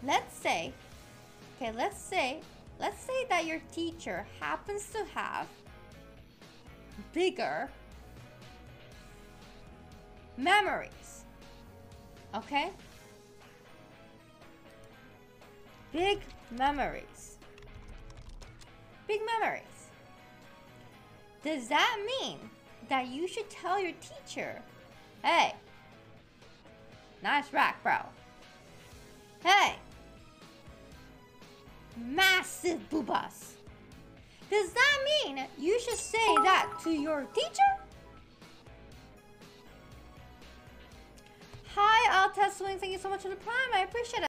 let's say that your teacher happens to have bigger mammaries. Okay? Big mammaries. Big mammaries. Does that mean that you should tell your teacher, hey, nice rack, bro. Hey, massive boobas. Does that mean you should say that to your teacher? Hi, I'll test swing. Thank you so much for the prime. I appreciate it.